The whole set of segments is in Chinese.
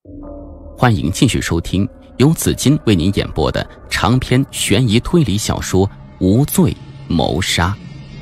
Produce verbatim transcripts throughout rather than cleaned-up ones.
欢迎继续收听由紫金为您演播的长篇悬疑推理小说《无罪谋杀》。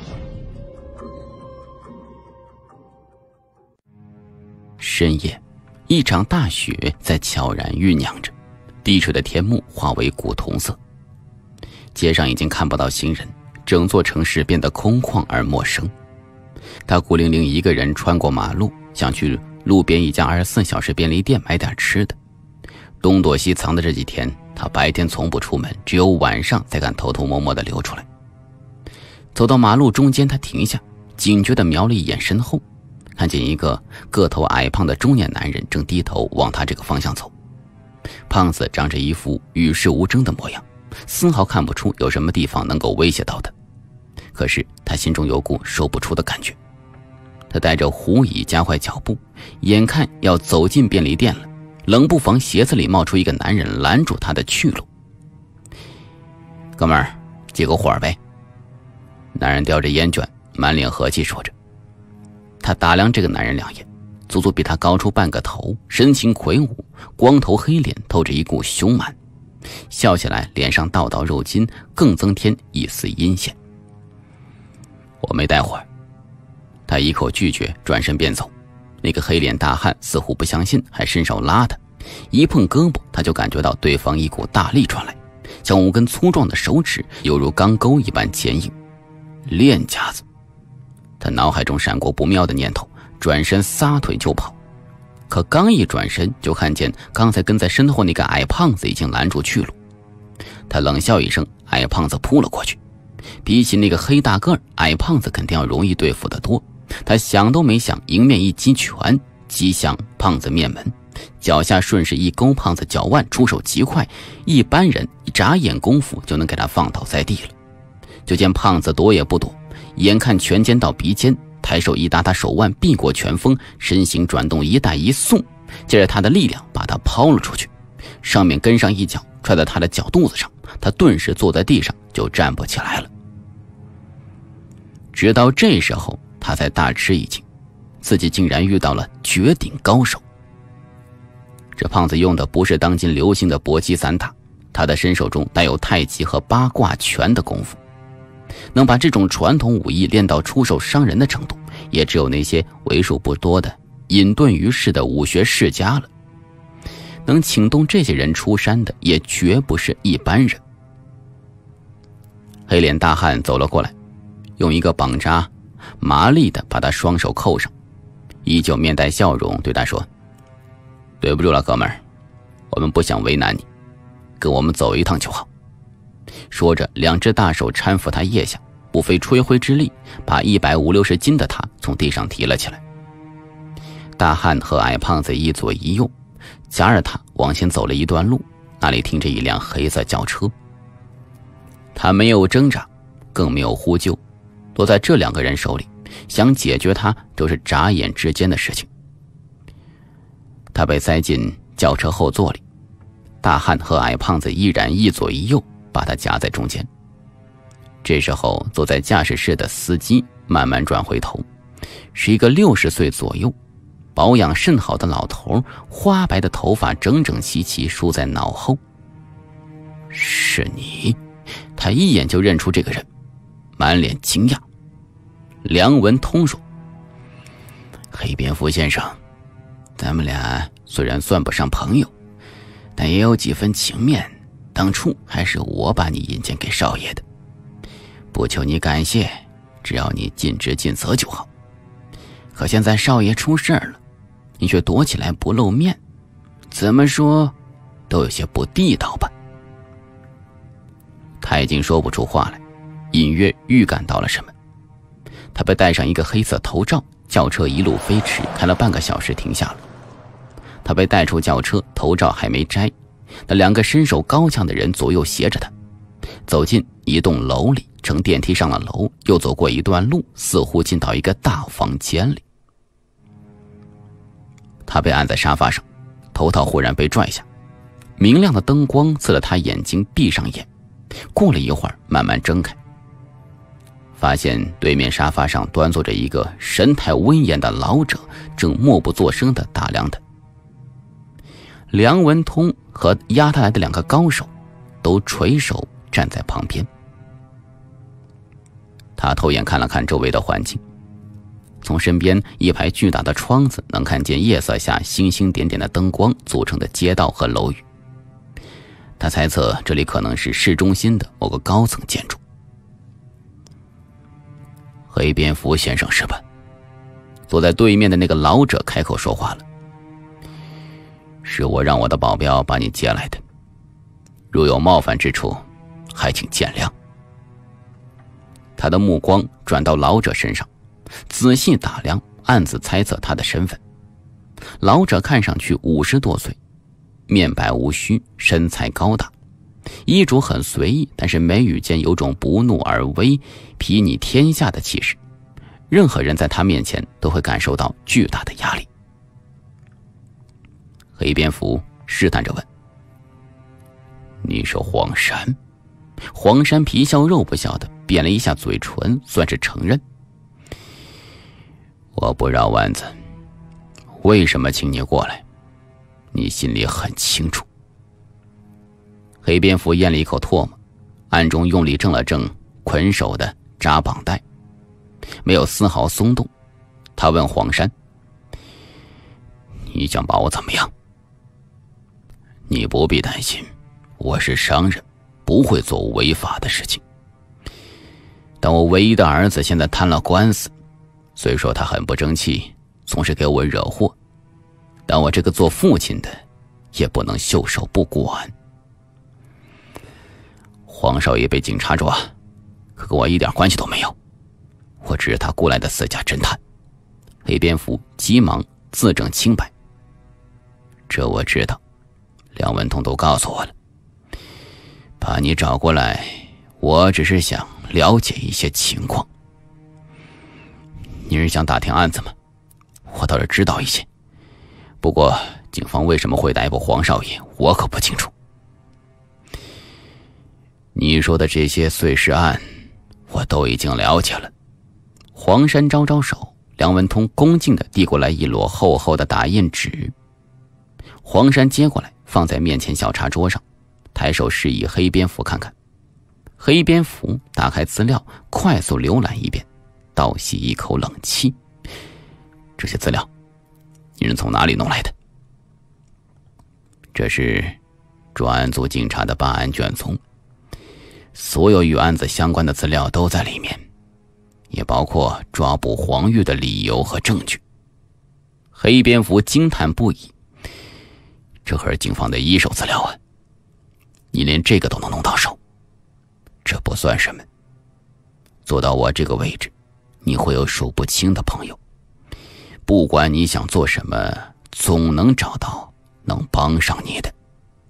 深夜，一场大雪在悄然酝酿着，低垂的天幕化为古铜色。街上已经看不到行人，整座城市变得空旷而陌生。他孤零零一个人穿过马路，想去路边一家二十四小时便利店买点吃的。东躲西藏的这几天，他白天从不出门，只有晚上才敢偷偷摸摸地溜出来。走到马路中间，他停下，警觉地瞄了一眼身后，看见一个个头矮胖的中年男人正低头往他这个方向走。胖子长着一副与世无争的模样，丝毫看不出有什么地方能够威胁到他。可是他心中有股说不出的感觉。他带着狐疑加快脚步，眼看要走进便利店了，冷不防鞋子里冒出一个男人，拦住他的去路。哥们儿，借个火呗。男人叼着烟卷，满脸和气说着。他打量这个男人两眼，足足比他高出半个头，神情魁梧，光头黑脸透着一股凶蛮，笑起来脸上道道肉筋，更增添一丝阴险。我没带火。他一口拒绝，转身便走。那个黑脸大汉似乎不相信，还伸手拉他，一碰胳膊，他就感觉到对方一股大力传来，像五根粗壮的手指，犹如钢钩一般坚硬。练家子。他脑海中闪过不妙的念头，转身撒腿就跑。可刚一转身，就看见刚才跟在身后那个矮胖子已经拦住去路。他冷笑一声，矮胖子扑了过去。比起那个黑大个儿，矮胖子肯定要容易对付得多。他想都没想，迎面一击拳击向胖子面门，脚下顺势一勾胖子脚腕，出手极快，一般人一眨眼功夫就能给他放倒在地了。就见胖子躲也不躲，眼看拳尖到鼻尖，抬手一搭他手腕，避过拳锋，身形转动一带一送，借着他的力量把他抛了出去，上面跟上一脚踹在他的脚肚子上，他顿时坐在地上就站不起来了。直到这时候他才大吃一惊，自己竟然遇到了绝顶高手。这胖子用的不是当今流行的搏击散打，他的身手中带有太极和八卦拳的功夫。能把这种传统武艺练到出手伤人的程度，也只有那些为数不多的隐遁于世的武学世家了。能请动这些人出山的，也绝不是一般人。黑脸大汉走了过来，用一个绑扎麻利地把他双手扣上，依旧面带笑容对他说：对不住了哥们儿，我们不想为难你，跟我们走一趟就好。说着，两只大手搀扶他腋下，不费吹灰之力，把一百五六十斤的他从地上提了起来。大汉和矮胖子一左一右，夹着他往前走了一段路，那里停着一辆黑色轿车。他没有挣扎，更没有呼救，落在这两个人手里，想解决他都是眨眼之间的事情。他被塞进轿车后座里，大汉和矮胖子依然一左一右把他夹在中间。这时候坐在驾驶室的司机慢慢转回头，是一个六十岁左右保养甚好的老头，花白的头发整整齐齐梳在脑后。是你？他一眼就认出这个人，满脸惊讶。梁文通说：黑蝙蝠先生，咱们俩虽然算不上朋友，但也有几分情面，当初还是我把你引荐给少爷的，不求你感谢，只要你尽职尽责就好。可现在少爷出事了，你却躲起来不露面，怎么说都有些不地道吧。他已经说不出话来，隐约预感到了什么。他被戴上一个黑色头罩，轿车一路飞驰，开了半个小时停下了。他被带出轿车，头罩还没摘，那两个身手高强的人左右携着他，走进一栋楼里，乘电梯上了楼，又走过一段路，似乎进到一个大房间里。他被按在沙发上，头套忽然被拽下，明亮的灯光刺得他眼睛闭上眼，过了一会儿慢慢睁开，发现对面沙发上端坐着一个神态威严的老者，正默不作声地打量他。 梁文通和押他来的两个高手都垂手站在旁边。他偷眼看了看周围的环境，从身边一排巨大的窗子能看见夜色下星星点点的灯光组成的街道和楼宇。他猜测这里可能是市中心的某个高层建筑。黑蝙蝠先生是吧？坐在对面的那个老者开口说话了。是我让我的保镖把你接来的，如有冒犯之处，还请见谅。他的目光转到老者身上，仔细打量，暗自猜测他的身份。老者看上去五十多岁，面白无须，身材高大，衣着很随意，但是眉宇间有种不怒而威、睥睨天下的气势。任何人在他面前都会感受到巨大的压力。黑蝙蝠试探着问：你是黄山？黄山皮笑肉不笑的扁了一下嘴唇，算是承认。我不绕弯子，为什么请你过来，你心里很清楚。黑蝙蝠咽了一口唾沫，暗中用力正了正捆手的扎绑带，没有丝毫松动。他问黄山：你想把我怎么样？你不必担心，我是商人，不会做违法的事情。但我唯一的儿子现在摊了官司，虽说他很不争气，总是给我惹祸，但我这个做父亲的也不能袖手不管。黄少爷被警察抓，可跟我一点关系都没有，我只是他雇来的私家侦探。黑蝙蝠急忙自证清白。这我知道，梁文通都告诉我了。把你找过来，我只是想了解一些情况。你是想打听案子吗？我倒是知道一些，不过警方为什么会逮捕黄少爷，我可不清楚。你说的这些碎尸案，我都已经了解了。黄山招招手，梁文通恭敬地递过来一摞厚厚的打印纸。黄山接过来，放在面前小茶桌上，抬手示意黑蝙蝠看看。黑蝙蝠打开资料，快速浏览一遍，倒吸一口冷气。这些资料，你是从哪里弄来的？这是专案组警察的办案卷宗，所有与案子相关的资料都在里面，也包括抓捕黄玉的理由和证据。黑蝙蝠惊叹不已，这可是警方的一手资料啊，你连这个都能弄到手，这不算什么。做到我这个位置，你会有数不清的朋友，不管你想做什么，总能找到能帮上你的。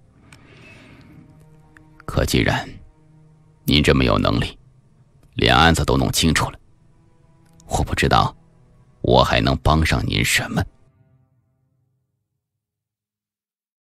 可既然你这么有能力，连案子都弄清楚了，我不知道我还能帮上您什么。